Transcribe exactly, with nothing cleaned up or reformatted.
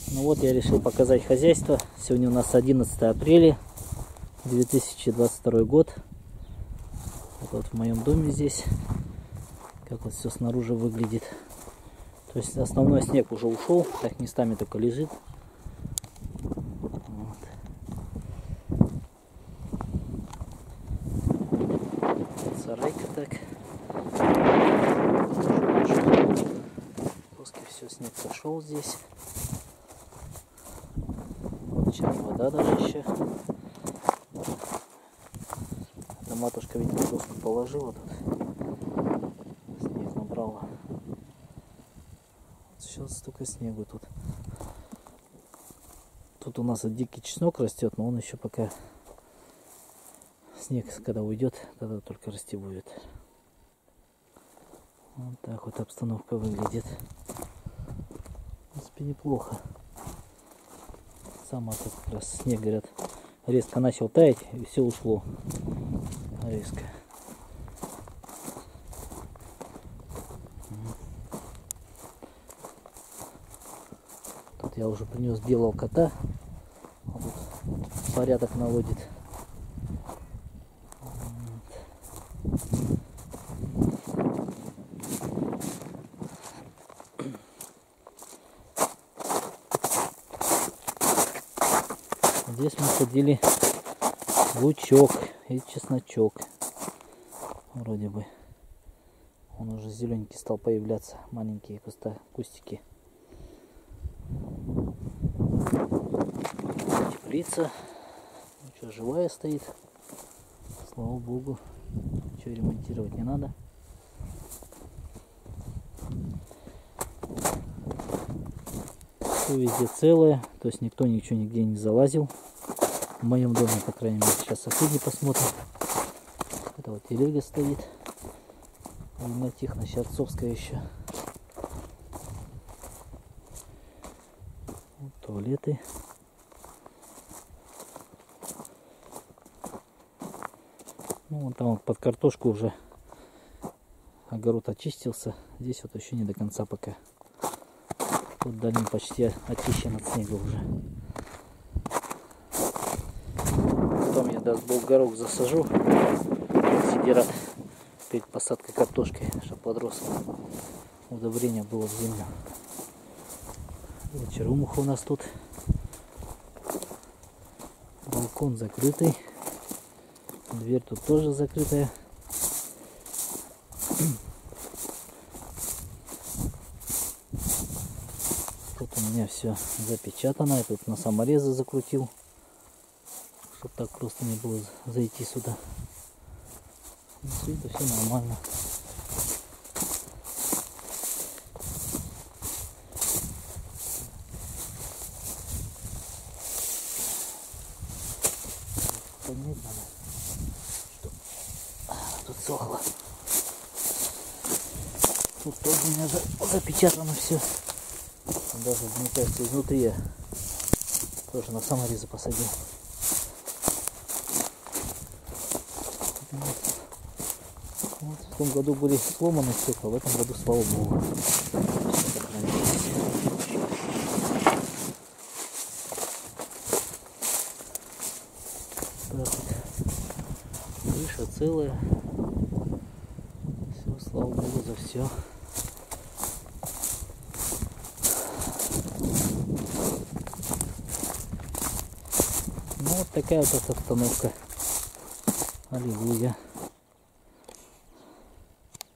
Ну вот, я решил показать хозяйство. Сегодня у нас одиннадцатое апреля две тысячи двадцать второй год. Вот, вот в моем доме здесь, как вот все снаружи выглядит. То есть основной снег уже ушел, так местами только лежит. Вот. Сарайка так. После все, снег сошел здесь. Сейчас вода даже еще. Это матушка, видимо, доску положила тут. Снег набрала. Сейчас столько снегу тут. Тут у нас дикий чеснок растет, но он еще пока снег, когда уйдет, тогда только расти будет. Вот так вот обстановка выглядит. В принципе, неплохо. Сам этот как раз снег, говорят, резко начал таять, и все ушло резко. Тут я уже принес белого кота, он тут порядок наводит. Здесь мы садили лучок и чесночок. Вроде бы он уже зелененький стал появляться, маленькие куста, кустики. Теплица, ну что, живая стоит, слава богу, ничего ремонтировать не надо. Все везде целое, то есть никто ничего нигде не залазил. В моем доме, по крайней мере, сейчас соседи посмотрим. Это вот телега стоит. Видно, тихо, Щерцовская еще. Вот туалеты. Ну, вон там вот под картошку уже огород очистился. Здесь вот еще не до конца пока. Тут дальний почти очищен от снега уже. Потом я, даст Бог, горох засажу. Сидират перед посадкой картошки, чтобы подрос. Удобрение было в землю. Вот черемуха у нас тут. Балкон закрытый. Дверь тут тоже закрытая. Тут у меня все запечатано. Я тут на саморезы закрутил, чтобы так просто не было зайти сюда. И все это все нормально. Поднять надо, чтобы тут сохло. Тут тоже у меня запечатано все. Даже, мне кажется, изнутри я тоже на саморезы посадил. Вот. Вот. В том году были сломаны стекла, в этом году, слава богу. Так вот. Крыша целая. Все, слава богу за все. Ну вот такая вот обстановка. Аллилуйя.